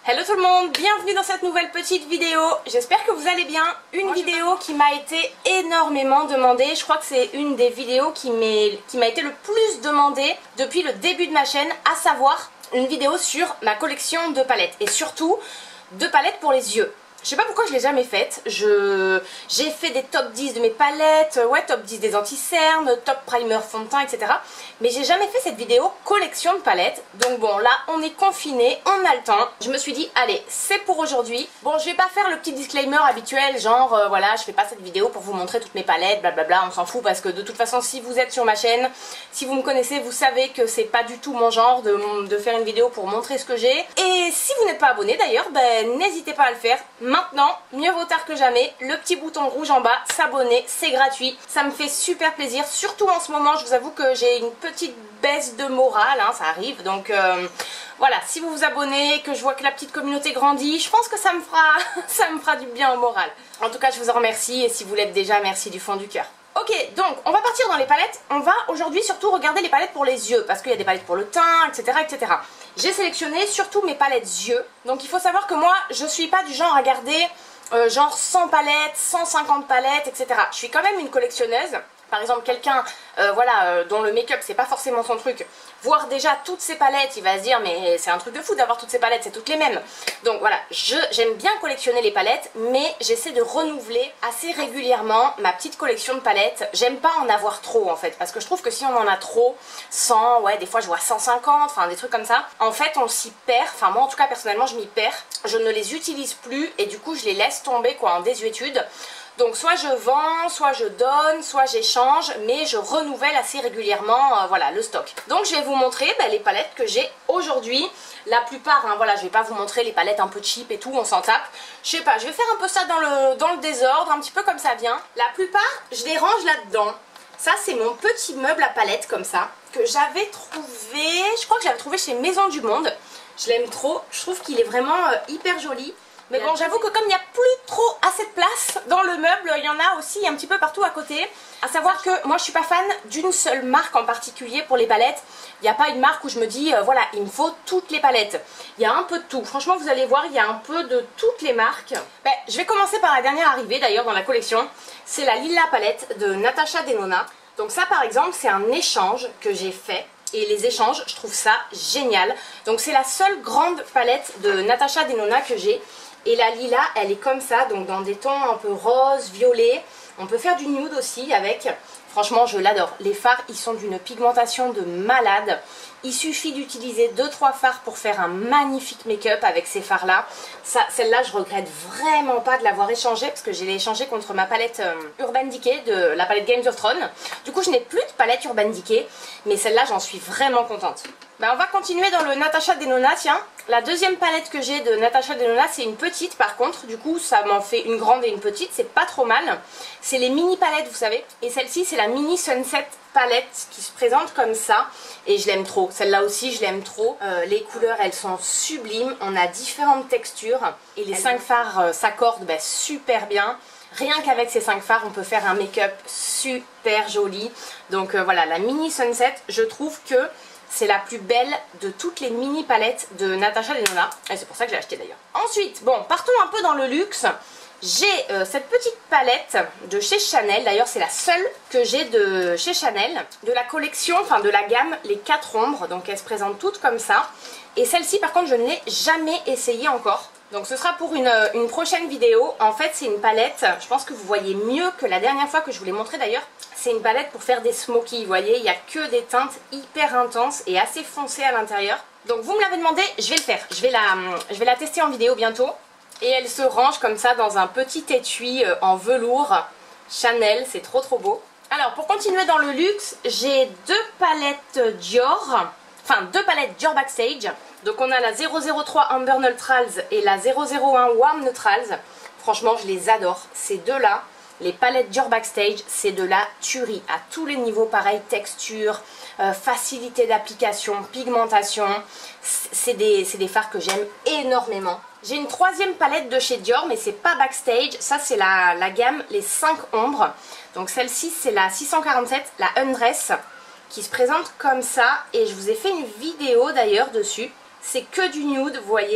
Hello tout le monde, bienvenue dans cette nouvelle petite vidéo. J'espère que vous allez bien. Une vidéo qui m'a été énormément demandée. Je crois que c'est une des vidéos qui m'a été le plus demandée depuis le début de ma chaîne, à savoir une vidéo sur ma collection de palettes et surtout de palettes pour les yeux. Je sais pas pourquoi je l'ai jamais faite. J'ai fait des top 10 de mes palettes, ouais, top 10 des anti-cernes, top primer fond de teint, etc. Mais j'ai jamais fait cette vidéo collection de palettes. Donc bon, là on est confiné, on a le temps. Je me suis dit, allez, c'est pour aujourd'hui. Bon, je vais pas faire le petit disclaimer habituel, genre voilà, je fais pas cette vidéo pour vous montrer toutes mes palettes, blablabla, on s'en fout parce que de toute façon, si vous êtes sur ma chaîne, si vous me connaissez, vous savez que c'est pas du tout mon genre de faire une vidéo pour montrer ce que j'ai. Et si vous n'êtes pas abonné d'ailleurs, ben n'hésitez pas à le faire. Maintenant, mieux vaut tard que jamais, le petit bouton rouge en bas, s'abonner, c'est gratuit. Ça me fait super plaisir, surtout en ce moment, je vous avoue que j'ai une petite baisse de morale, hein, ça arrive. Donc voilà, si vous vous abonnez, que je vois que la petite communauté grandit, je pense que ça me fera du bien au moral. En tout cas, je vous en remercie et si vous l'êtes déjà, merci du fond du cœur. Ok, donc on va partir dans les palettes. On va aujourd'hui surtout regarder les palettes pour les yeux, parce qu'il y a des palettes pour le teint, etc. etc. J'ai sélectionné surtout mes palettes yeux. Donc il faut savoir que moi, je suis pas du genre à garder genre 100 palettes, 150 palettes, etc. Je suis quand même une collectionneuse. Par exemple, quelqu'un voilà, dont le make-up c'est pas forcément son truc, voir déjà toutes ces palettes, il va se dire mais c'est un truc de fou d'avoir toutes ces palettes, c'est toutes les mêmes. Donc voilà, j'aime bien collectionner les palettes, mais j'essaie de renouveler assez régulièrement ma petite collection de palettes. J'aime pas en avoir trop en fait, parce que je trouve que si on en a trop, 100, ouais des fois je vois 150, enfin des trucs comme ça, en fait on s'y perd, enfin moi en tout cas personnellement je m'y perds, je ne les utilise plus et du coup je les laisse tomber quoi en désuétude. Donc soit je vends, soit je donne, soit j'échange, mais je renouvelle assez régulièrement voilà, le stock. Donc je vais vous montrer les palettes que j'ai aujourd'hui. La plupart, hein, voilà, je vais pas vous montrer les palettes un peu cheap et tout, on s'en tape. Je sais pas, je vais faire un peu ça dans le désordre, un petit peu comme ça vient. La plupart, je les range là-dedans. Ça c'est mon petit meuble à palettes comme ça, que j'avais trouvé, je crois que j'avais trouvé chez Maison du Monde. Je l'aime trop, je trouve qu'il est vraiment hyper joli. Mais bon, j'avoue que comme il n'y a plus trop assez de place dans le meuble, il y en a aussi un petit peu partout à côté. À savoir que moi je suis pas fan d'une seule marque en particulier pour les palettes. Il n'y a pas une marque où je me dis voilà, il me faut toutes les palettes. Il y a un peu de tout. Franchement, vous allez voir, il y a un peu de toutes les marques. Je vais commencer par la dernière arrivée d'ailleurs dans la collection. C'est la Lila palette de Natasha Denona. Donc ça par exemple, c'est un échange que j'ai fait. Et les échanges, je trouve ça génial. Donc c'est la seule grande palette de Natasha Denona que j'ai. Et la Lila, elle est comme ça, donc dans des tons un peu rose, violet. On peut faire du nude aussi avec. Franchement, je l'adore. Les fards, ils sont d'une pigmentation de malade. Il suffit d'utiliser 2-3 fards pour faire un magnifique make-up avec ces fards-là. Celle-là, je regrette vraiment pas de l'avoir échangée parce que je l'ai échangée contre ma palette Urban Decay de la palette Games of Thrones. Du coup, je n'ai plus de palette Urban Decay, mais celle-là, j'en suis vraiment contente. On va continuer dans le Natasha Denona, tiens. La deuxième palette que j'ai de Natasha Denona, c'est une petite par contre, du coup ça m'en fait une grande et une petite, c'est pas trop mal. C'est les mini palettes, vous savez. Et celle-ci, c'est la mini Sunset palette qui se présente comme ça. Et je l'aime trop, celle-là aussi je l'aime trop. Les couleurs, elles sont sublimes, on a différentes textures. Et les 5 fards s'accordent super bien. Rien qu'avec ces 5 fards, on peut faire un make-up super joli. Donc voilà, la mini Sunset, je trouve que c'est la plus belle de toutes les mini palettes de Natasha Denona. Et c'est pour ça que je l'ai acheté d'ailleurs. Ensuite, bon, partons un peu dans le luxe. J'ai cette petite palette de chez Chanel. D'ailleurs, c'est la seule que j'ai de chez Chanel. De la collection, enfin de la gamme, les 4 ombres. Donc elles se présentent toutes comme ça. Et celle-ci, par contre, je ne l'ai jamais essayée encore. Donc ce sera pour une prochaine vidéo. En fait, c'est une palette, je pense que vous voyez mieux que la dernière fois que je vous l'ai montré d'ailleurs. C'est une palette pour faire des smokies, vous voyez, il n'y a que des teintes hyper intenses et assez foncées à l'intérieur. Donc vous me l'avez demandé, je vais le faire. Je vais la tester en vidéo bientôt. Et elle se range comme ça dans un petit étui en velours Chanel, c'est trop beau. Alors pour continuer dans le luxe, j'ai 2 palettes Dior, enfin 2 palettes Dior Backstage. Donc on a la 003 Amber Neutrals et la 001 Warm Neutrals. Franchement, je les adore, ces deux-là. Les palettes Dior Backstage, c'est de la tuerie à tous les niveaux, pareil, texture, facilité d'application, pigmentation. C'est des fards que j'aime énormément. J'ai une 3e palette de chez Dior, mais c'est pas Backstage. Ça, c'est la gamme les 5 ombres. Donc celle-ci, c'est la 647, la Undress, qui se présente comme ça. Et je vous ai fait une vidéo d'ailleurs dessus. C'est que du nude, vous voyez.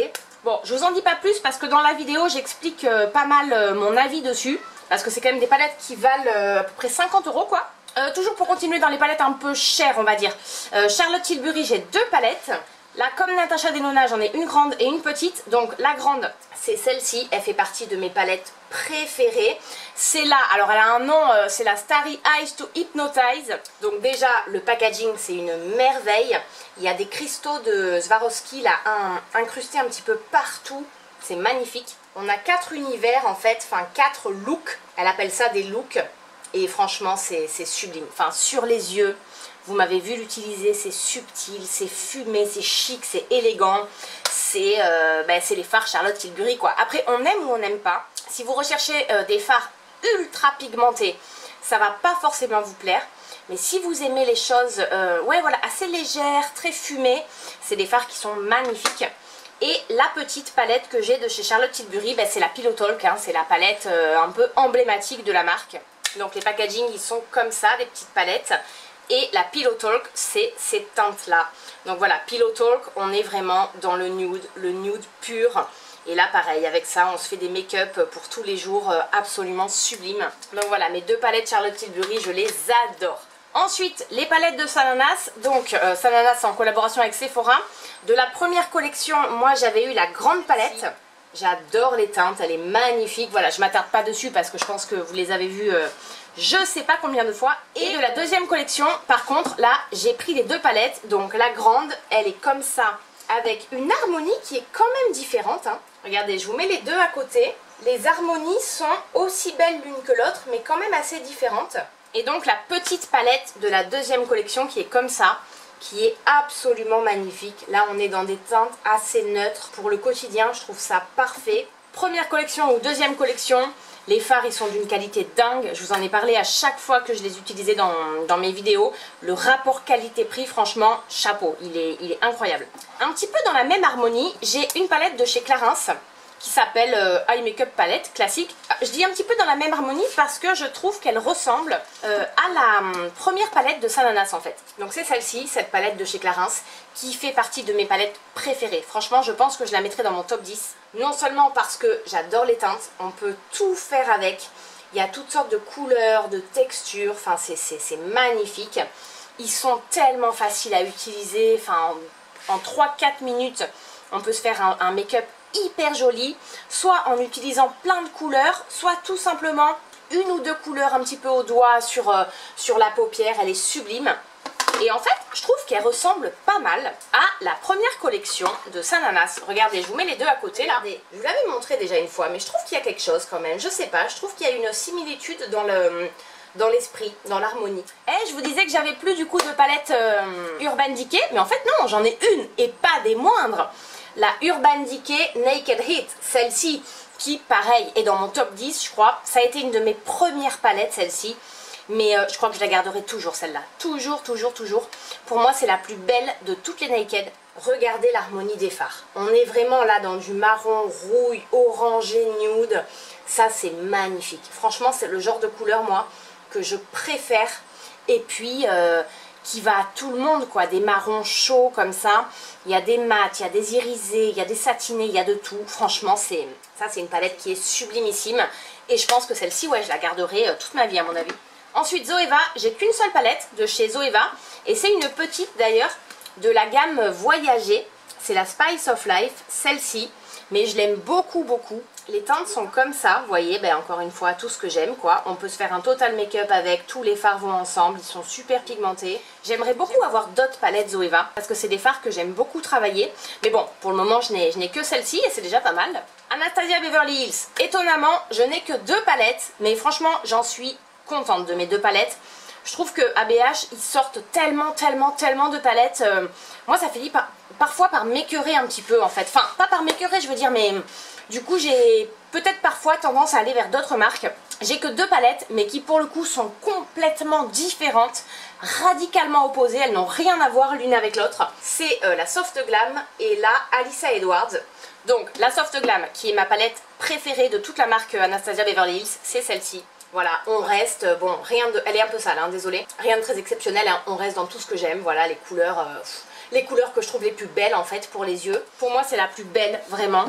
Bon, je vous en dis pas plus parce que dans la vidéo j'explique pas mal mon avis dessus. Parce que c'est quand même des palettes qui valent à peu près 50 € quoi. Toujours pour continuer dans les palettes un peu chères on va dire. Charlotte Tilbury, j'ai 2 palettes. Là comme Natasha Denona j'en ai une grande et une petite. Donc la grande c'est celle-ci, elle fait partie de mes palettes préférées. C'est là, alors elle a un nom, c'est la Starry Eyes to Hypnotize. Donc déjà le packaging c'est une merveille. Il y a des cristaux de Swarovski là incrustés un petit peu partout. C'est magnifique. On a 4 univers en fait, enfin 4 looks. Elle appelle ça des looks. Et franchement c'est sublime. Enfin sur les yeux, vous m'avez vu l'utiliser, c'est subtil, c'est fumé, c'est chic, c'est élégant. C'est les fards Charlotte Tilbury quoi. Après on aime ou on n'aime pas. Si vous recherchez des fards ultra pigmentés, ça va pas forcément vous plaire. Mais si vous aimez les choses ouais, voilà, assez légères, très fumées, c'est des fards qui sont magnifiques. Et la petite palette que j'ai de chez Charlotte Tilbury, c'est la Pillow Talk, hein, c'est la palette un peu emblématique de la marque. Donc les packaging ils sont comme ça, des petites palettes. Et la Pillow Talk c'est ces teintes là. Donc voilà, Pillow Talk, on est vraiment dans le nude pur. Et là pareil, avec ça on se fait des make-up pour tous les jours absolument sublimes. Donc voilà, mes 2 palettes Charlotte Tilbury, je les adore. Ensuite, les palettes de Sananas, donc Sananas en collaboration avec Sephora. De la première collection, moi j'avais eu la grande palette. J'adore les teintes, elle est magnifique. Voilà, je m'attarde pas dessus parce que je pense que vous les avez vues je sais pas combien de fois. Et de la deuxième collection, par contre, là j'ai pris les 2 palettes. Donc la grande, elle est comme ça, avec une harmonie qui est quand même différente. Hein. Regardez, je vous mets les 2 à côté. Les harmonies sont aussi belles l'une que l'autre, mais quand même assez différentes. Et donc la petite palette de la deuxième collection qui est comme ça, qui est absolument magnifique. Là on est dans des teintes assez neutres. Pour le quotidien je trouve ça parfait. Première collection ou deuxième collection, les fards ils sont d'une qualité dingue. Je vous en ai parlé à chaque fois que je les utilisais dans mes vidéos. Le rapport qualité-prix, franchement, chapeau, il est incroyable. Un petit peu dans la même harmonie, j'ai une palette de chez Clarins qui s'appelle Eye Makeup Palette classique. Je dis un petit peu dans la même harmonie parce que je trouve qu'elle ressemble à la première palette de Sananas en fait. Donc c'est celle-ci, cette palette de chez Clarins, qui fait partie de mes palettes préférées. Franchement, je pense que je la mettrai dans mon top 10. Non seulement parce que j'adore les teintes, on peut tout faire avec. Il y a toutes sortes de couleurs, de textures, enfin c'est magnifique. Ils sont tellement faciles à utiliser, enfin en 3-4 minutes, on peut se faire un make-up hyper joli, soit en utilisant plein de couleurs, soit tout simplement 1 ou 2 couleurs un petit peu au doigt sur la paupière, elle est sublime. Et en fait, je trouve qu'elle ressemble pas mal à la première collection de Sananas. Regardez, je vous mets les 2 à côté là. Je vous l'avais montré déjà une fois, mais je trouve qu'il y a quelque chose quand même, je sais pas, je trouve qu'il y a une similitude dans l'esprit, dans l'harmonie. Et je vous disais que j'avais plus du coup de palette Urban Decay, mais en fait non, j'en ai une et pas des moindres. La Urban Decay Naked Heat, celle-ci qui pareil est dans mon top 10 je crois. Ça a été une de mes premières palettes celle-ci. Mais je crois que je la garderai toujours celle-là. Toujours, toujours, toujours. Pour moi c'est la plus belle de toutes les Naked. Regardez l'harmonie des fards. On est vraiment là dans du marron, rouille, orangé, nude. Ça c'est magnifique. Franchement c'est le genre de couleur moi que je préfère. Et puis qui va à tout le monde quoi, des marrons chauds comme ça. Il y a des mats, il y a des irisés, il y a des satinés, il y a de tout. Franchement ça c'est une palette qui est sublimissime. Et je pense que celle-ci ouais je la garderai toute ma vie à mon avis. Ensuite Zoeva, j'ai qu'une seule palette de chez Zoeva. Et c'est une petite d'ailleurs de la gamme Voyager. C'est la Spice of Life, celle-ci. Mais je l'aime beaucoup beaucoup. Les teintes sont comme ça, vous voyez, encore une fois, tout ce que j'aime quoi. On peut se faire un total make-up avec, tous les fards vont ensemble, ils sont super pigmentés. J'aimerais beaucoup avoir d'autres palettes Zoeva, parce que c'est des fards que j'aime beaucoup travailler. Mais bon, pour le moment, je n'ai que celle-ci et c'est déjà pas mal. Anastasia Beverly Hills, étonnamment, je n'ai que 2 palettes, mais franchement, j'en suis contente de mes 2 palettes. Je trouve que ABH, ils sortent tellement de palettes. Moi, ça finit parfois par m'écœurer un petit peu en fait. Enfin, pas par m'écœurer, je veux dire, mais du coup, j'ai peut-être parfois tendance à aller vers d'autres marques. J'ai que 2 palettes, mais qui pour le coup sont complètement différentes, radicalement opposées. Elles n'ont rien à voir l'une avec l'autre. C'est la Soft Glam et la Alyssa Edwards. Donc, la Soft Glam, qui est ma palette préférée de toute la marque Anastasia Beverly Hills, c'est celle-ci. Voilà, on reste, bon, rien de... Elle est un peu sale, hein, désolée. Rien de très exceptionnel, hein, on reste dans tout ce que j'aime. Voilà, les couleurs que je trouve les plus belles, en fait, pour les yeux. Pour moi, c'est la plus belle, vraiment.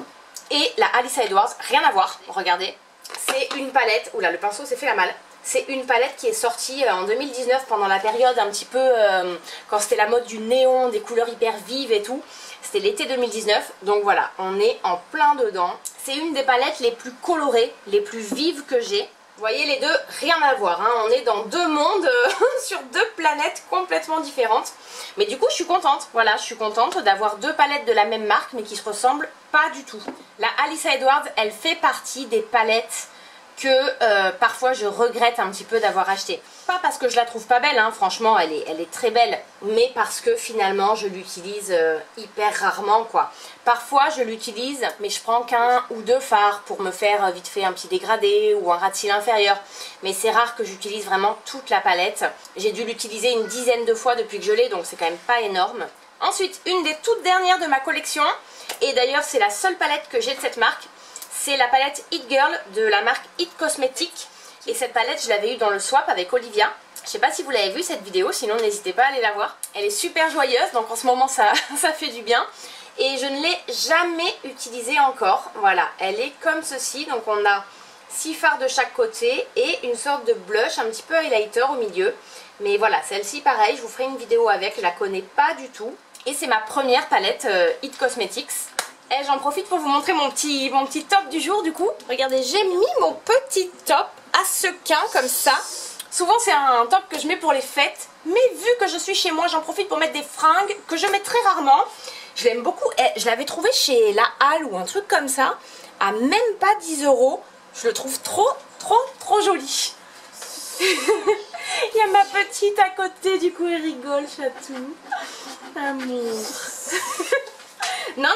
et la Alyssa Edwards, rien à voir, regardez. C'est une palette, oula le pinceau s'est fait la malle. C'est une palette qui est sortie en 2019 pendant la période un petit peu quand c'était la mode du néon, des couleurs hyper vives et tout. C'était l'été 2019, donc voilà, on est en plein dedans. C'est une des palettes les plus colorées, les plus vives que j'ai. Vous voyez les deux, rien à voir, hein. On est dans deux mondes, sur deux planètes complètement différentes. Mais du coup je suis contente, voilà, je suis contente d'avoir deux palettes de la même marque mais qui se ressemblent pas du tout. La Alyssa Edwards, elle fait partie des palettes que parfois je regrette un petit peu d'avoir acheté. Pas parce que je la trouve pas belle, hein, franchement elle est très belle, mais parce que finalement je l'utilise hyper rarement quoi. Parfois je l'utilise mais je prends qu'un ou deux fards pour me faire vite fait un petit dégradé ou un ras de cils inférieur. Mais c'est rare que j'utilise vraiment toute la palette. J'ai dû l'utiliser une dizaine de fois depuis que je l'ai, donc c'est quand même pas énorme. Ensuite, une des toutes dernières de ma collection, et d'ailleurs c'est la seule palette que j'ai de cette marque, c'est la palette It Girl de la marque It Cosmetics. Et cette palette, je l'avais eue dans le swap avec Olivia. Je sais pas si vous l'avez vue cette vidéo, sinon n'hésitez pas à aller la voir. Elle est super joyeuse, donc en ce moment ça fait du bien. Et je ne l'ai jamais utilisée encore. Voilà, elle est comme ceci. Donc on a 6 fards de chaque côté et une sorte de blush, un petit peu highlighter au milieu. Mais voilà, celle-ci pareil, je vous ferai une vidéo avec, je la connais pas du tout. Et c'est ma première palette It Cosmetics. Et j'en profite pour vous montrer mon petit top du jour du coup. Regardez, j'ai mis mon petit top à sequin comme ça. Souvent c'est un top que je mets pour les fêtes. Mais vu que je suis chez moi, j'en profite pour mettre des fringues que je mets très rarement. Je l'aime beaucoup. Et je l'avais trouvé chez La Halle ou un truc comme ça. À même pas 10 €. Je le trouve trop joli. Il y a ma petite à côté, du coup elle rigole, chatou. Amour. Non.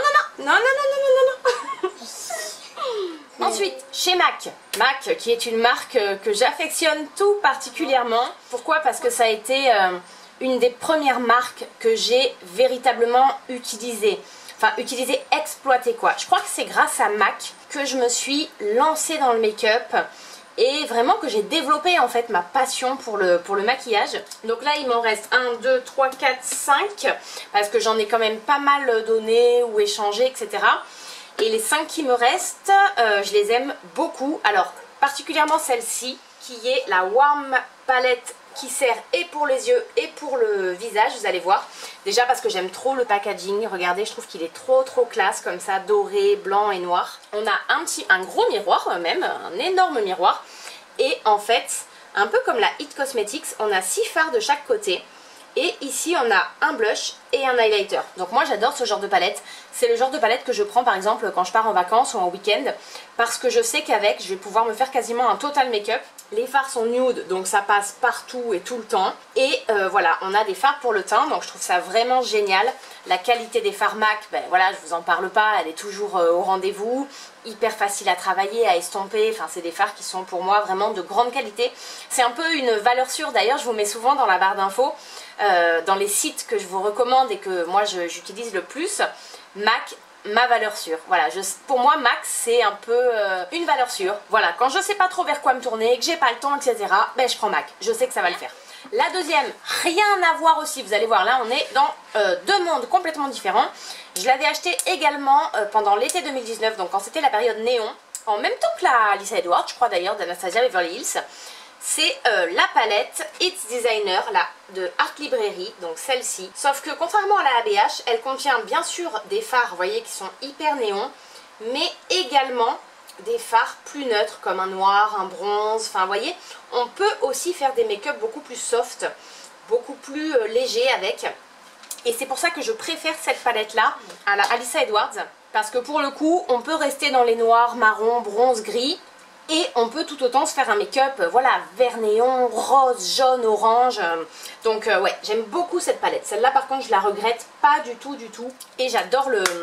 Ensuite, chez MAC. MAC qui est une marque que j'affectionne tout particulièrement. Pourquoi? Parce que ça a été une des premières marques que j'ai véritablement utilisées. Enfin, utilisées, exploitées quoi. Je crois que c'est grâce à MAC que je me suis lancée dans le make-up. Et vraiment que j'ai développé en fait ma passion pour le maquillage. Donc là il m'en reste 1, 2, 3, 4, 5 parce que j'en ai quand même pas mal donné ou échangé, etc. Et les 5 qui me restent, je les aime beaucoup. Alors particulièrement celle-ci qui est la Warm Palette qui sert et pour les yeux et pour le visage, vous allez voir. Déjà parce que j'aime trop le packaging, regardez, je trouve qu'il est trop classe comme ça, doré, blanc et noir. On a un gros miroir même, un énorme miroir. Et en fait, un peu comme la It Cosmetics, on a 6 fards de chaque côté. Et ici on a un blush et un highlighter. Donc moi j'adore ce genre de palette. C'est le genre de palette que je prends par exemple quand je pars en vacances ou en week-end. Parce que je sais qu'avec je vais pouvoir me faire quasiment un total make-up. Les fards sont nude donc ça passe partout et tout le temps. Et voilà, on a des fards pour le teint donc je trouve ça vraiment génial. La qualité des fards MAC, ben voilà, je vous en parle pas, elle est toujours au rendez-vous. Hyper facile à travailler, à estomper, enfin c'est des fards qui sont pour moi vraiment de grande qualité. C'est un peu une valeur sûre, d'ailleurs je vous mets souvent dans la barre d'infos, dans les sites que je vous recommande et que moi j'utilise le plus, MAC, ma valeur sûre. Voilà, pour moi MAC c'est un peu une valeur sûre. Voilà, quand je sais pas trop vers quoi me tourner, que j'ai pas le temps, etc., ben je prends MAC, je sais que ça va le faire. La deuxième, rien à voir aussi, vous allez voir là on est dans deux mondes complètement différents. Je l'avais acheté également pendant l'été 2019, donc quand c'était la période néon, en même temps que la Alyssa Edwards, je crois d'ailleurs, d'Anastasia Beverly Hills. C'est la palette It's Designer de Art Librairie, donc celle-ci. Sauf que contrairement à la ABH, elle contient bien sûr des fards, vous voyez, qui sont hyper néons, mais également des fards plus neutres comme un noir, un bronze, enfin vous voyez, on peut aussi faire des make-up beaucoup plus soft, beaucoup plus légers avec. Et c'est pour ça que je préfère cette palette là à la Alyssa Edwards, parce que pour le coup on peut rester dans les noirs, marron, bronze, gris, et on peut tout autant se faire un make-up, voilà, vert néon, rose, jaune, orange. Donc ouais, j'aime beaucoup cette palette. Celle-là par contre je la regrette pas du tout. Et j'adore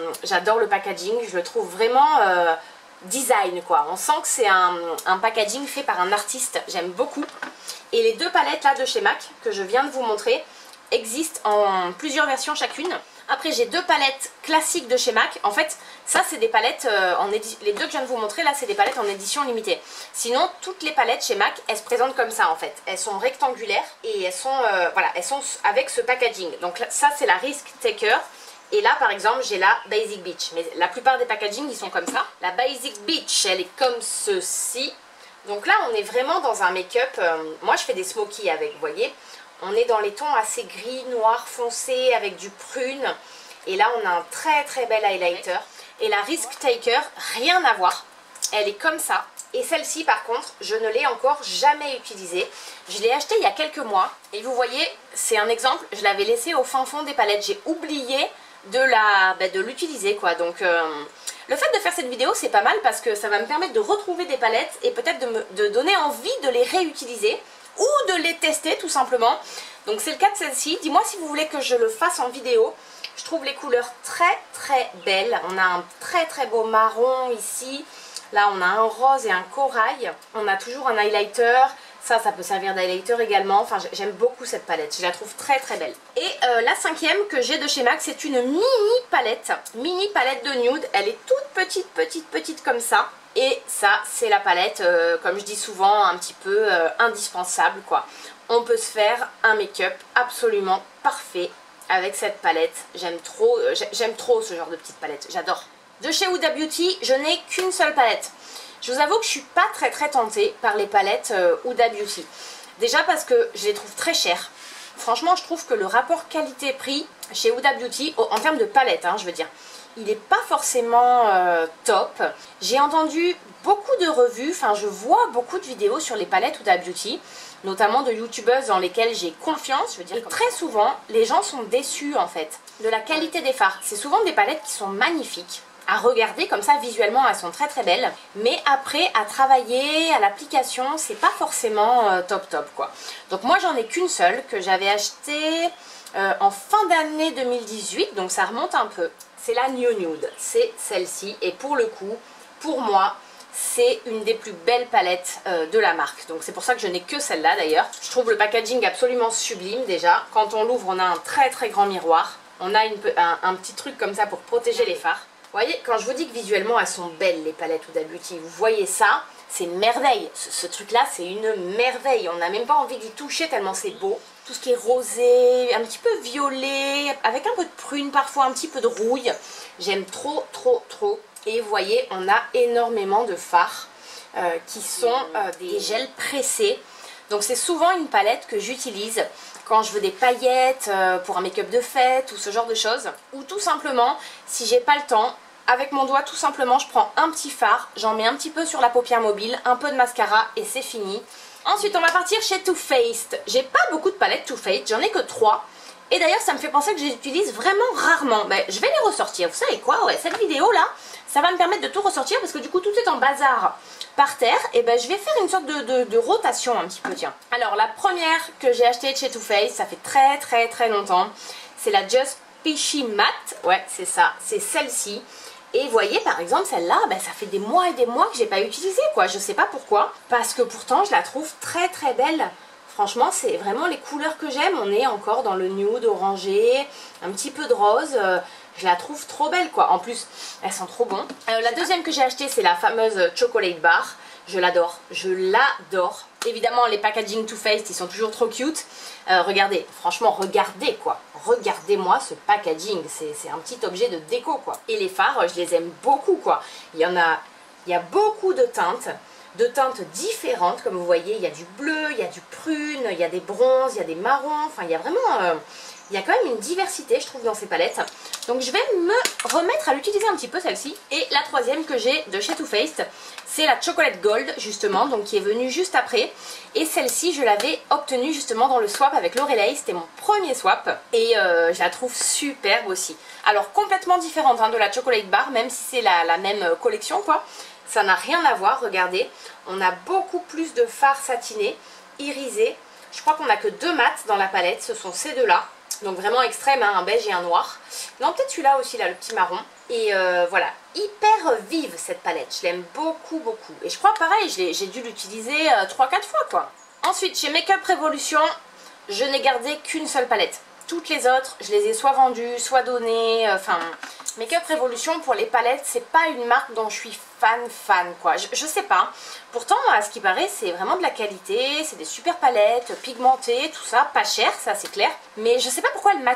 le packaging, je le trouve vraiment design quoi. On sent que c'est un packaging fait par un artiste, j'aime beaucoup. Et les deux palettes là de chez MAC que je viens de vous montrer existent en plusieurs versions chacune. Après j'ai deux palettes classiques de chez MAC. En fait ça c'est des palettes les deux que je viens de vous montrer là c'est des palettes en édition limitée. Sinon toutes les palettes chez MAC elles se présentent comme ça en fait. Elles sont rectangulaires et elles sont voilà, elles sont avec ce packaging. Donc ça c'est la Risk Taker Et là par exemple j'ai la Basic Beach, mais la plupart des packaging ils sont comme ça. La Basic Beach elle est comme ceci. Donc là on est vraiment dans un make-up, moi je fais des smokies avec, vous voyez. On est dans les tons assez gris, noir, foncé avec du prune. Et là on a un très très bel highlighter. Et la Risk Taker, rien à voir, elle est comme ça. Et celle-ci par contre, je ne l'ai encore jamais utilisée. Je l'ai achetée il y a quelques mois. Et vous voyez, c'est un exemple, je l'avais laissée au fin fond des palettes. J'ai oublié de l'utiliser quoi. Donc le fait de faire cette vidéo c'est pas mal parce que ça va me permettre de retrouver des palettes et peut-être de donner envie de les réutiliser ou de les tester tout simplement. Donc c'est le cas de celle-ci. Dis-moi si vous voulez que je le fasse en vidéo. Je trouve les couleurs très très belles. On a un très très beau marron ici. Là on a un rose et un corail. On a toujours un highlighter. Ça peut servir d'highlighter également. Enfin j'aime beaucoup cette palette. Je la trouve très très belle. Et la cinquième que j'ai de chez MAC, c'est une mini palette. Mini palette de nude. Elle est toute petite comme ça. Et ça c'est la palette, comme je dis souvent, un petit peu indispensable quoi. On peut se faire un make-up absolument parfait avec cette palette. J'aime trop ce genre de petite palette, j'adore. De chez Huda Beauty, je n'ai qu'une seule palette. Je vous avoue que je suis pas très tentée par les palettes Huda Beauty. Déjà parce que je les trouve très chères. Franchement, je trouve que le rapport qualité-prix chez Huda Beauty, en termes de palette, hein, je veux dire, il n'est pas forcément top. J'ai entendu beaucoup de revues, enfin je vois beaucoup de vidéos sur les palettes Huda Beauty, notamment de youtubeuses dans lesquelles j'ai confiance, je veux dire. Et très souvent, les gens sont déçus en fait de la qualité des fards. C'est souvent des palettes qui sont magnifiques à regarder, comme ça visuellement elles sont très belles, mais après à travailler, à l'application, c'est pas forcément top quoi. Donc moi j'en ai qu'une seule que j'avais achetée en fin d'année 2018, donc ça remonte un peu. C'est la New Nude, c'est celle-ci, et pour le coup, pour moi, c'est une des plus belles palettes de la marque. Donc c'est pour ça que je n'ai que celle-là d'ailleurs. Je trouve le packaging absolument sublime déjà. Quand on l'ouvre, on a un très grand miroir. On a un petit truc comme ça pour protéger les fards. Vous voyez, quand je vous dis que visuellement elles sont belles les palettes Huda Beauty, vous voyez ça, c'est une merveille. Ce truc-là, c'est une merveille. On n'a même pas envie d'y toucher tellement c'est beau. Tout ce qui est rosé, un petit peu violet, avec un peu de prune parfois, un petit peu de rouille. J'aime trop. Et vous voyez, on a énormément de fards qui sont des gels pressés. Donc c'est souvent une palette que j'utilise quand je veux des paillettes pour un make-up de fête ou ce genre de choses. Ou tout simplement, si j'ai pas le temps, avec mon doigt tout simplement, je prends un petit fard, j'en mets un petit peu sur la paupière mobile, un peu de mascara et c'est fini. Ensuite on va partir chez Too Faced. J'ai pas beaucoup de palettes Too Faced, j'en ai que 3. Et d'ailleurs ça me fait penser que je les utilise vraiment rarement. Ben, je vais les ressortir, vous savez quoi, ouais, cette vidéo là, ça va me permettre de tout ressortir parce que du coup tout est en bazar par terre. Et ben je vais faire une sorte de rotation un petit peu, tiens. Alors la première que j'ai achetée de chez Too Faced, ça fait très longtemps, c'est la Just Peachy Matte. Ouais c'est ça, c'est celle-ci. Et vous voyez par exemple celle-là, ben, ça fait des mois et des mois que j'ai pas utilisé quoi, je sais pas pourquoi. Parce que pourtant je la trouve très belle. Franchement c'est vraiment les couleurs que j'aime, on est encore dans le nude orangé, un petit peu de rose. Je la trouve trop belle quoi, en plus elles sont trop bonnes. La deuxième que j'ai achetée c'est la fameuse Chocolate Bar. Je l'adore, Évidemment les packaging Too Faced ils sont toujours trop cute. Regardez, franchement regardez quoi. Regardez-moi ce packaging, c'est un petit objet de déco quoi. Et les fards je les aime beaucoup quoi. Il y a beaucoup de teintes différentes comme vous voyez. Il y a du bleu, il y a du prune, il y a des bronzes, il y a des marrons. Enfin il y a vraiment... il y a quand même une diversité je trouve dans ces palettes. Donc je vais me remettre à l'utiliser un petit peu celle-ci. Et la troisième que j'ai de chez Too Faced, c'est la Chocolate Gold justement, donc qui est venue juste après. Et celle-ci je l'avais obtenue justement dans le swap avec Lorelei, c'était mon premier swap. Et je la trouve superbe aussi. Alors complètement différente hein, de la Chocolate Bar, même si c'est la même collection quoi. Ça n'a rien à voir, regardez. On a beaucoup plus de fards satinés, irisés. Je crois qu'on n'a que 2 mats dans la palette, ce sont ces deux-là. Donc vraiment extrême, hein, un beige et un noir. Non, peut-être celui-là aussi, là, le petit marron. Et voilà, hyper vive cette palette. Je l'aime beaucoup. Et je crois pareil, j'ai dû l'utiliser 3-4 fois quoi. Ensuite, chez Makeup Revolution, je n'ai gardé qu'une seule palette. Toutes les autres, je les ai soit vendues, soit données. Enfin, Makeup Revolution pour les palettes, c'est pas une marque dont je suis fan quoi. Je sais pas. Pourtant, à ce qui paraît, c'est vraiment de la qualité. C'est des super palettes, pigmentées, tout ça. Pas cher, ça c'est clair. Mais je sais pas pourquoi elles m'attirent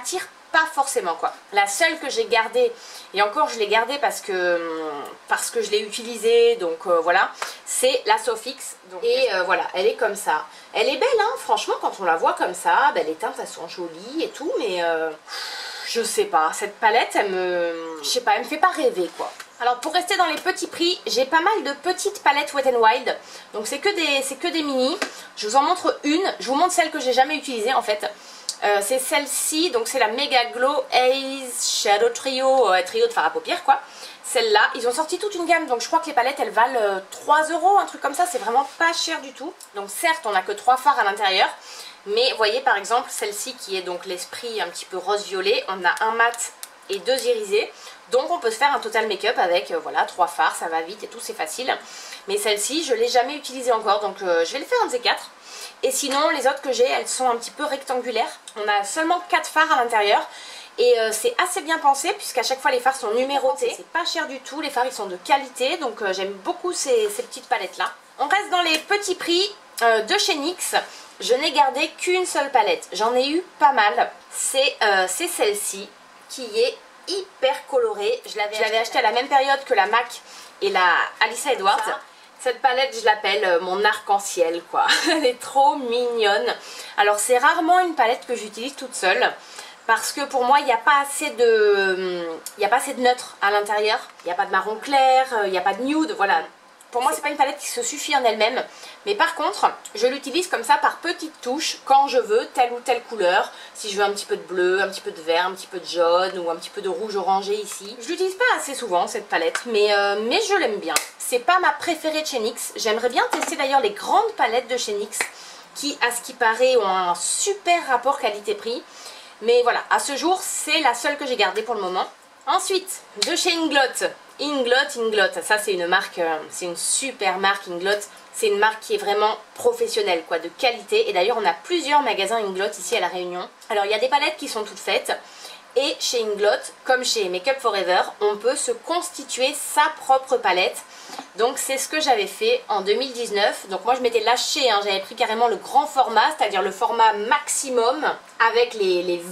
pas forcément quoi. La seule que j'ai gardée, et encore je l'ai gardée parce que je l'ai utilisée, donc voilà, c'est la Sofix. Et voilà, elle est comme ça. Elle est belle, hein, franchement, quand on la voit comme ça, les teintes elles sont jolies et tout, mais je sais pas, cette palette, elle me fait pas rêver quoi. Alors pour rester dans les petits prix, j'ai pas mal de petites palettes Wet n Wild, donc c'est que des mini. Je vous en montre une, je vous montre celle que j'ai jamais utilisée en fait. C'est celle-ci, donc c'est la Mega Glow Haze Shadow Trio, trio de fard à paupières quoi. Celle-là, ils ont sorti toute une gamme, donc je crois que les palettes elles valent 3 €, un truc comme ça, c'est vraiment pas cher du tout. Donc certes on a que 3 fards à l'intérieur, mais vous voyez par exemple celle-ci qui est donc l'esprit un petit peu rose-violet, on a un mat et 2 irisés. Donc on peut se faire un total make-up avec voilà 3 fards, ça va vite et tout, c'est facile. Mais celle-ci je l'ai jamais utilisée encore, donc je vais le faire un de ces 4. Et sinon les autres que j'ai, elles sont un petit peu rectangulaires. On a seulement 4 fards à l'intérieur. Et c'est assez bien pensé puisqu'à chaque fois les fards sont numérotés. C'est pas cher du tout, les fards ils sont de qualité, donc j'aime beaucoup ces petites palettes là. On reste dans les petits prix de chez NYX. Je n'ai gardé qu'une seule palette, j'en ai eu pas mal. C'est celle-ci qui est hyper colorée. Je l'avais achetée à la même période que la MAC et la Alyssa Edwards. Cette palette je l'appelle mon arc-en-ciel quoi. Elle est trop mignonne. Alors c'est rarement une palette que j'utilise toute seule, parce que pour moi il n'y a pas assez de neutre à l'intérieur. Il n'y a pas de marron clair, il n'y a pas de nude, voilà. Pour moi c'est pas une palette qui se suffit en elle-même. Mais par contre je l'utilise comme ça par petites touches quand je veux telle ou telle couleur. Si je veux un petit peu de bleu, un petit peu de vert, un petit peu de jaune ou un petit peu de rouge orangé ici. Je l'utilise pas assez souvent cette palette, mais je l'aime bien. C'est pas ma préférée de chez NYX. J'aimerais bien tester d'ailleurs les grandes palettes de chez NYX qui à ce qui paraît ont un super rapport qualité-prix. Mais voilà, à ce jour, c'est la seule que j'ai gardée pour le moment. Ensuite, de chez Inglot. Inglot. Ça, c'est une marque, c'est une super marque Inglot. C'est une marque qui est vraiment professionnelle, quoi, de qualité. Et d'ailleurs, on a plusieurs magasins Inglot ici à La Réunion. Alors, il y a des palettes qui sont toutes faites. Et chez Inglot, comme chez Make Up Forever, on peut se constituer sa propre palette. Donc c'est ce que j'avais fait en 2019. Donc moi je m'étais lâchée, hein, j'avais pris carrément le grand format, c'est-à-dire le format maximum avec les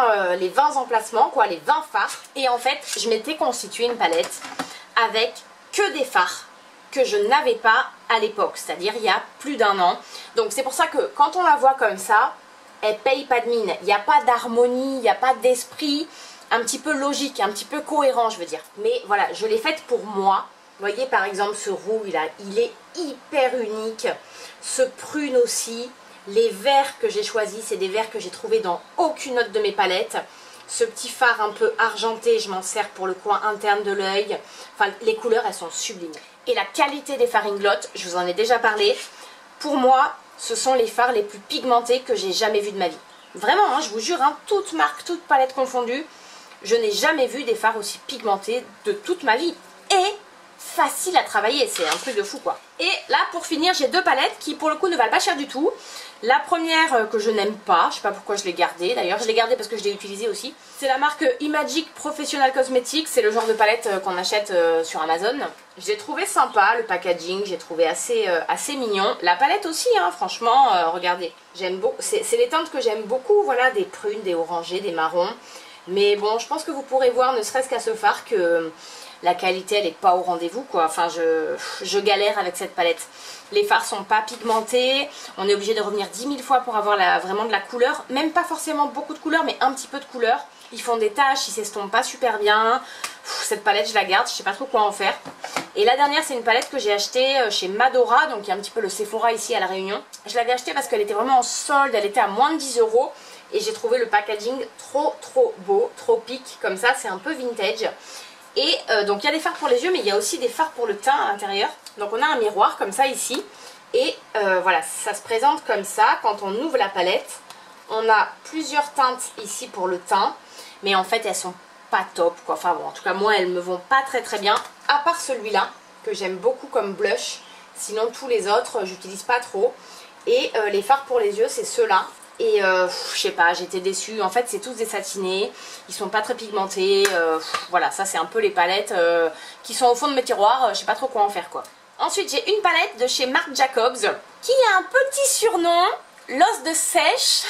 20 emplacements, quoi, les 20 fards. Et en fait je m'étais constitué une palette avec que des fards que je n'avais pas à l'époque, c'est-à-dire il y a plus d'1 an. Donc c'est pour ça que quand on la voit comme ça, elle paye pas de mine. Il n'y a pas d'harmonie, il n'y a pas d'esprit un petit peu logique, un petit peu cohérent je veux dire. Mais voilà, je l'ai faite pour moi. Vous voyez par exemple ce rouge là, il est hyper unique. Ce prune aussi. Les verts que j'ai choisis, c'est des verts que j'ai trouvés dans aucune autre de mes palettes. Ce petit fard un peu argenté, je m'en sers pour le coin interne de l'œil. Enfin, les couleurs, elles sont sublimes. Et la qualité des fards Inglot, je vous en ai déjà parlé. Pour moi, ce sont les fards les plus pigmentés que j'ai jamais vus de ma vie. Vraiment, hein, je vous jure, hein, toute marque, toute palette confondue, je n'ai jamais vu des fards aussi pigmentés de toute ma vie. Et facile à travailler, c'est un truc de fou quoi. Et là pour finir j'ai 2 palettes qui pour le coup ne valent pas cher du tout. La première que je n'aime pas, je sais pas pourquoi je l'ai gardée, d'ailleurs je l'ai gardée parce que je l'ai utilisée aussi. C'est la marque Imagic Professional Cosmetics, c'est le genre de palette qu'on achète sur Amazon. Je l'ai trouvé sympa, le packaging j'ai trouvé assez mignon. La palette aussi hein, franchement, regardez, j'aime beaucoup, c'est les teintes que j'aime beaucoup, voilà, des prunes, des orangés, des marrons. Mais bon je pense que vous pourrez voir ne serait-ce qu'à ce fard que la qualité elle est pas au rendez-vous quoi, enfin je galère avec cette palette. Les fards sont pas pigmentés, on est obligé de revenir 10 000 fois pour avoir vraiment de la couleur, même pas forcément beaucoup de couleur mais un petit peu de couleur. Ils font des taches, ils s'estompent pas super bien. Cette palette je la garde, je sais pas trop quoi en faire. Et la dernière c'est une palette que j'ai achetée chez Madora, donc il y a un petit peu le Sephora ici à La Réunion. Je l'avais achetée parce qu'elle était vraiment en solde, elle était à moins de 10 € et j'ai trouvé le packaging trop beau, trop pic comme ça, c'est un peu vintage. Et donc il y a des fards pour les yeux mais il y a aussi des fards pour le teint à l'intérieur. Donc on a un miroir comme ça ici. Et voilà, ça se présente comme ça. Quand on ouvre la palette, on a plusieurs teintes ici pour le teint. Mais en fait elles sont pas top quoi. Enfin bon, en tout cas moi elles me vont pas très bien. À part celui-là que j'aime beaucoup comme blush. Sinon tous les autres j'utilise pas trop. Et les fards pour les yeux c'est ceux-là. Et je sais pas, j'étais déçue. En fait c'est tous des satinés, ils sont pas très pigmentés. Voilà, ça c'est un peu les palettes qui sont au fond de mes tiroirs. Je sais pas trop quoi en faire quoi. Ensuite j'ai une palette de chez Marc Jacobs qui a un petit surnom, l'os de sèche.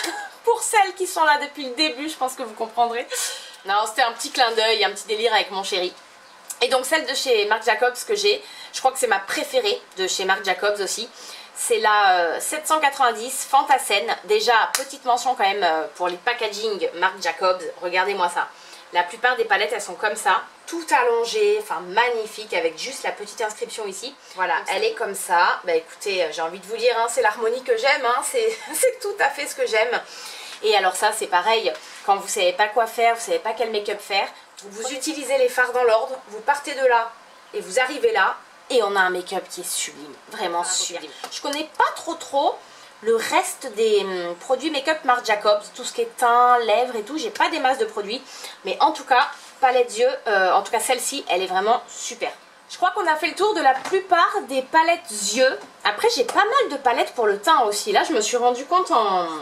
pour celles qui sont là depuis le début, je pense que vous comprendrez. Non, c'était un petit clin d'œil, un petit délire avec mon chéri. Et donc celle de chez Marc Jacobs que j'ai, je crois que c'est ma préférée de chez Marc Jacobs aussi. C'est la 790 Fantasen. Déjà, petite mention quand même pour les packaging Marc Jacobs. Regardez-moi ça. La plupart des palettes, elles sont comme ça. Tout allongé, enfin magnifique, avec juste la petite inscription ici. Voilà, elle est comme ça. Bah écoutez, j'ai envie de vous dire, hein, c'est l'harmonie que j'aime. Hein, c'est tout à fait ce que j'aime. Et alors ça, c'est pareil. Quand vous ne savez pas quoi faire, vous ne savez pas quel make-up faire, vous utilisez les fards dans l'ordre. Vous partez de là et vous arrivez là. Et on a un make-up qui est sublime, vraiment sublime. Je connais pas trop le reste des produits make-up Marc Jacobs, tout ce qui est teint, lèvres et tout, j'ai pas des masses de produits. Mais en tout cas, palette yeux, en tout cas celle-ci, elle est vraiment super. Je crois qu'on a fait le tour de la plupart des palettes yeux. Après, j'ai pas mal de palettes pour le teint aussi. Là, je me suis rendu compte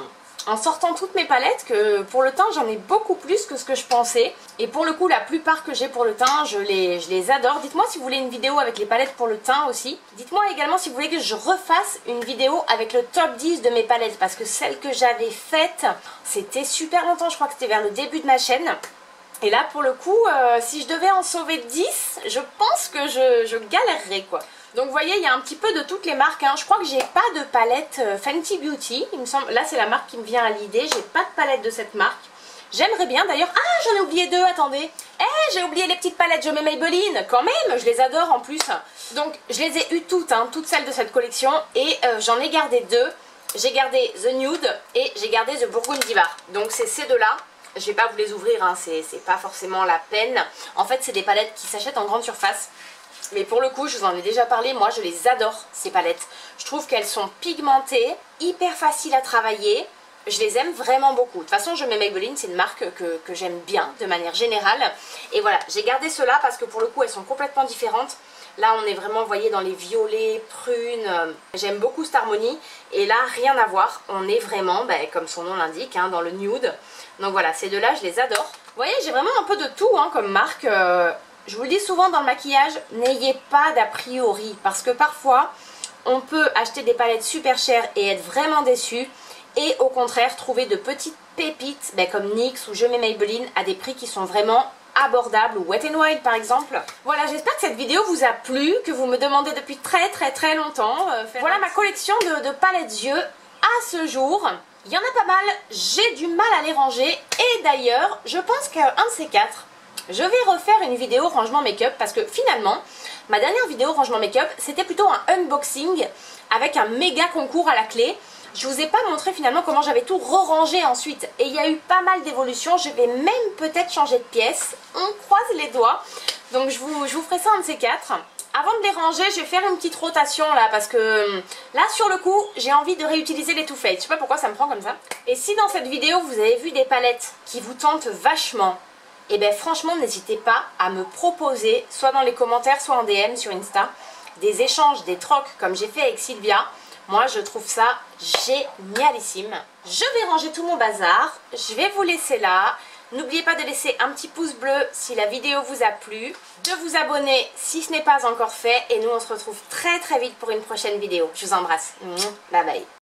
en sortant toutes mes palettes que pour le teint j'en ai beaucoup plus que ce que je pensais. Et pour le coup la plupart que j'ai pour le teint je les adore. Dites moi si vous voulez une vidéo avec les palettes pour le teint aussi. Dites moi également si vous voulez que je refasse une vidéo avec le top 10 de mes palettes. Parce que celle que j'avais faite c'était super longtemps, je crois que c'était vers le début de ma chaîne. Et là pour le coup si je devais en sauver 10 je pense que je galérerais quoi. Donc vous voyez il y a un petit peu de toutes les marques hein. Je crois que j'ai pas de palette Fenty Beauty, il me semble. Là c'est la marque qui me vient à l'idée. J'ai pas de palette de cette marque. J'aimerais bien d'ailleurs. Ah j'en ai oublié deux, attendez. J'ai oublié les petites palettes Je mets Maybelline. Quand même, je les adore en plus. Donc je les ai eues toutes hein, toutes celles de cette collection. Et j'en ai gardé deux. J'ai gardé The Nude et j'ai gardé The Burgundy Bar. Donc c'est ces deux là. Je vais pas vous les ouvrir hein. C'est pas forcément la peine. En fait c'est des palettes qui s'achètent en grande surface. Mais pour le coup, je vous en ai déjà parlé, moi je les adore ces palettes. Je trouve qu'elles sont pigmentées, hyper faciles à travailler. Je les aime vraiment beaucoup. De toute façon, Je mets Maybelline, c'est une marque que j'aime bien de manière générale. Et voilà, j'ai gardé ceux-là parce que pour le coup, elles sont complètement différentes. Là, on est vraiment, vous voyez, dans les violets, prunes. J'aime beaucoup cette harmonie. Et là, rien à voir. On est vraiment, comme son nom l'indique, hein, dans le nude. Donc voilà, ces deux-là, je les adore. Vous voyez, j'ai vraiment un peu de tout hein, comme marque. Je vous le dis souvent dans le maquillage, n'ayez pas d'a priori parce que parfois on peut acheter des palettes super chères et être vraiment déçu et au contraire trouver de petites pépites comme NYX ou Je mets Maybelline à des prix qui sont vraiment abordables, ou Wet n Wild par exemple. Voilà, j'espère que cette vidéo vous a plu, que vous me demandez depuis très longtemps. Voilà ma collection de palettes yeux à ce jour. Il y en a pas mal, j'ai du mal à les ranger et d'ailleurs je pense qu'un de ces quatre, je vais refaire une vidéo rangement make-up parce que finalement, ma dernière vidéo rangement make-up, c'était plutôt un unboxing avec un méga concours à la clé. Je vous ai pas montré finalement comment j'avais tout re-rangé ensuite. Et il y a eu pas mal d'évolutions, je vais même peut-être changer de pièce. On croise les doigts. Donc je vous ferai ça un de ces quatre. Avant de les ranger, je vais faire une petite rotation là parce que là sur le coup, j'ai envie de réutiliser les Too Faced. Je sais pas pourquoi ça me prend comme ça. Et si dans cette vidéo, vous avez vu des palettes qui vous tentent vachement, et bien franchement n'hésitez pas à me proposer, soit dans les commentaires, soit en DM sur Insta, des échanges, des trocs comme j'ai fait avec Sylvia. Moi je trouve ça génialissime. Je vais ranger tout mon bazar, je vais vous laisser là. N'oubliez pas de laisser un petit pouce bleu si la vidéo vous a plu, de vous abonner si ce n'est pas encore fait et nous on se retrouve très vite pour une prochaine vidéo. Je vous embrasse, bye bye.